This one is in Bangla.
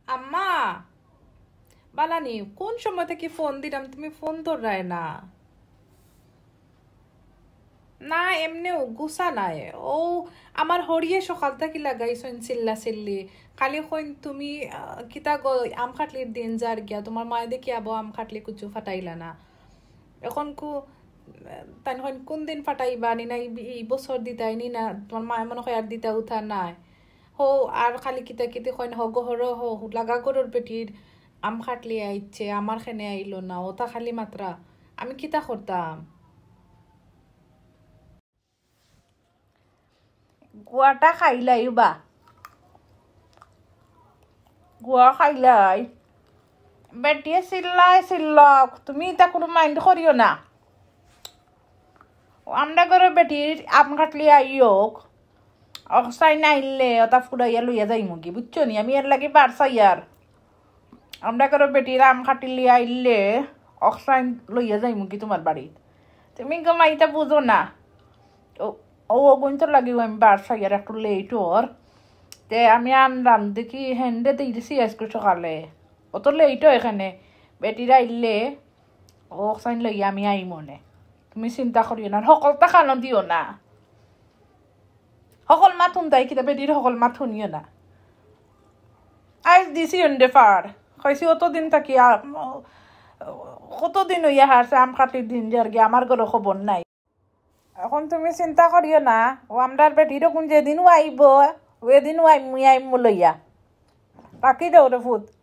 আম্মা বালানি কোন সময় থেকে ফোন দিলাম তুমি ফোন ধরায় না। না এমনিও গুছা নাই। ও আমার হরিয়ে সকাল থেকে লাগাইছেন চিল্লা চিল্লি। কালি কইন তুমি কিতা গো আম খাটলির দিন যার গিয়া তোমার মায়ে দেখি আবো আম খাটলি কুচু ফাটাইলা না। এখন তাই কোন দিন ফাটাইবা নি না এই বছর দিতাই নি না তোমার মায়ে মনে হয় আর দিতা উঠা নাই। হো আর খালি কিতা কিতে কইন হ গহর হো লাগা গরুর পেটির আম খাটলি আইছে আমার খেনে আইলো না ওটা খালি মাত্রা আমি কিতা করতাম। গুয়াটা খাইলাই বা গুয়া খাইলাই বেটিয়ে চিল্লাক তুমি তা কোনো মাইন্ড করিও না। আমরা ঘরে বেটির আম কাটলি আইওক অক্সাই নাইলে ওটা ফুরাইয়া লইয়া যাই মুগি বুঝছো নি আমি এর লাগে পারছাই আর আমরা ঘরে বেটির আম কাটিলি আইলে অক্সাই লইয়া যাই মুগি তোমার বাড়িত তুমি গমাইটা বুঝো না। ও ও গুনতো লাগিব আমি পারছাই আর একটু লেট ওর তে আমি আনলাম দেখি হেন্ডে দিয়েছি আজকে সকালে অত লেট এখানে বেটিরা আইলে ও অক্সাইন লইয়া আমি আই মনে তুমি চিন্তা করিও না সকলটা খানো দিও না সকল মাত শুনতাই কিতা বেটির সকল মাত শুনিও না। আজ দিছি এন্ডে ফার খাইছি অতদিন থাকি কতদিন হইয়া হারছে আম কাটির দিন যার গিয়ে আমার ঘরে খবর নাই। এখন তুমি চিন্তা করিও না ও আমরার বেটিরও কোন যেদিনও আইব ওদিনও মুই আইম লইয়া বাকি দেও রে ফুট।